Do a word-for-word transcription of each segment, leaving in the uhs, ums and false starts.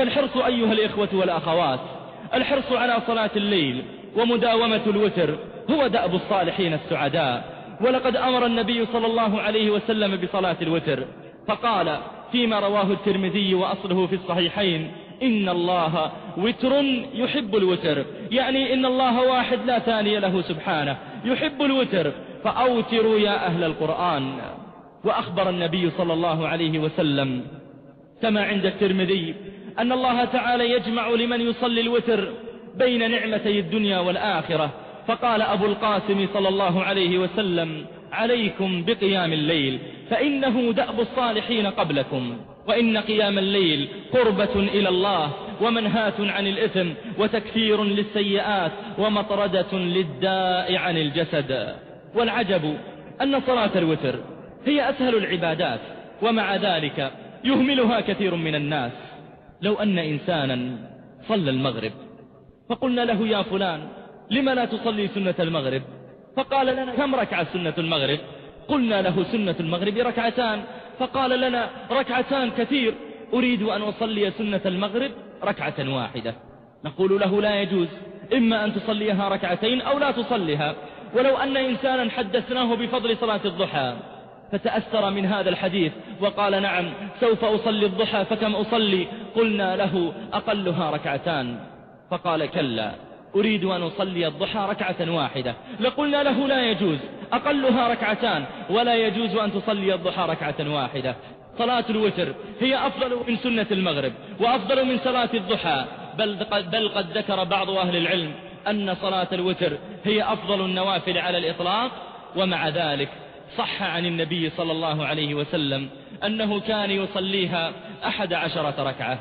فالحرص أيها الإخوة والأخوات، الحرص على صلاة الليل ومداومة الوتر هو دأب الصالحين السعداء. ولقد أمر النبي صلى الله عليه وسلم بصلاة الوتر، فقال فيما رواه الترمذي وأصله في الصحيحين: إن الله وتر يحب الوتر، يعني إن الله واحد لا ثاني له سبحانه، يحب الوتر، فأوتروا يا أهل القرآن. وأخبر النبي صلى الله عليه وسلم كما عند الترمذي أن الله تعالى يجمع لمن يصلي الوتر بين نعمتي الدنيا والآخرة، فقال أبو القاسم صلى الله عليه وسلم: عليكم بقيام الليل فإنه دأب الصالحين قبلكم، وإن قيام الليل قربة إلى الله ومنهاة عن الإثم وتكفير للسيئات ومطردة للداء عن الجسد. والعجب أن صلاة الوتر هي أسهل العبادات، ومع ذلك يهملها كثير من الناس. لو أن إنسانا صلى المغرب فقلنا له: يا فلان لم لا تصلي سنة المغرب؟ فقال لنا: كم ركعة سنة المغرب؟ قلنا له: سنة المغرب ركعتان. فقال لنا: ركعتان كثير، أريد أن أصلي سنة المغرب ركعة واحدة. نقول له: لا يجوز، إما أن تصليها ركعتين أو لا تصليها. ولو أن إنسانا حدثناه بفضل صلاة الضحى فتأثر من هذا الحديث وقال: نعم سوف أصلي الضحى، فكم أصلي؟ قلنا له: أقلها ركعتان. فقال: كلا، أريد أن أصلي الضحى ركعة واحدة. لقلنا له: لا يجوز، أقلها ركعتان، ولا يجوز أن تصلي الضحى ركعة واحدة. صلاة الوتر هي أفضل من سنة المغرب وأفضل من صلاة الضحى، بل قد, بل قد ذكر بعض أهل العلم أن صلاة الوتر هي أفضل النوافل على الإطلاق. ومع ذلك صح عن النبي صلى الله عليه وسلم أنه كان يصليها أحد عشرة ركعة،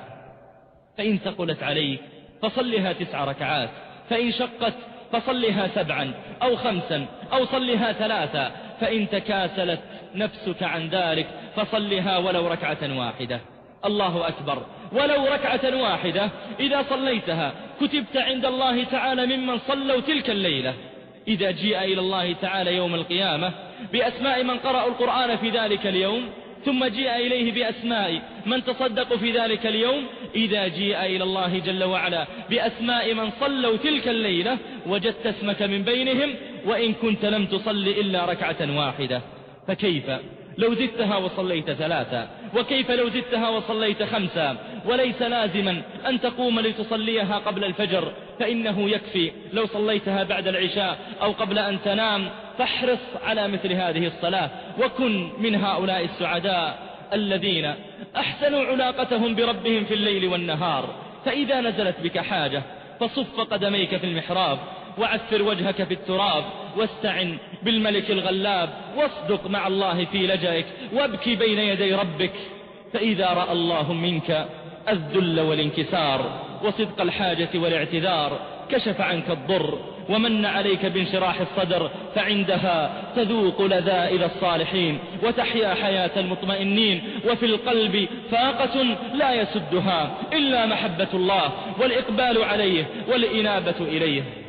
فإن ثقلت عليك فصلها تسع ركعات، فإن شقت فصلها سبعا أو خمسا أو صلها ثلاثا، فإن تكاسلت نفسك عن ذلك فصلها ولو ركعة واحدة. الله أكبر، ولو ركعة واحدة إذا صليتها كتبت عند الله تعالى ممن صلوا تلك الليلة. إذا جيء إلى الله تعالى يوم القيامة بأسماء من قرأوا القرآن في ذلك اليوم، ثم جيء إليه بأسماء من تصدقوا في ذلك اليوم، إذا جيء إلى الله جل وعلا بأسماء من صلوا تلك الليلة وجدت اسمك من بينهم، وإن كنت لم تصل إلا ركعة واحدة. فكيف لو زدتها وصليت ثلاثة؟ وكيف لو زدتها وصليت خمسة؟ وليس لازما أن تقوم لتصليها قبل الفجر، فإنه يكفي لو صليتها بعد العشاء أو قبل أن تنام. فاحرص على مثل هذه الصلاة، وكن من هؤلاء السعداء الذين أحسنوا علاقتهم بربهم في الليل والنهار. فإذا نزلت بك حاجة فصف قدميك في المحراب، وعثر وجهك في التراب، واستعن بالملك الغلاب، واصدق مع الله في لجأك، وابكي بين يدي ربك. فإذا رأى الله منك الذل والانكسار وصدق الحاجة والاعتذار كشف عنك الضر ومن عليك بانشراح الصدر، فعندها تذوق لذائذ الصالحين وتحيا حياة المطمئنين. وفي القلب فاقة لا يسدها إلا محبة الله والإقبال عليه والإنابة إليه.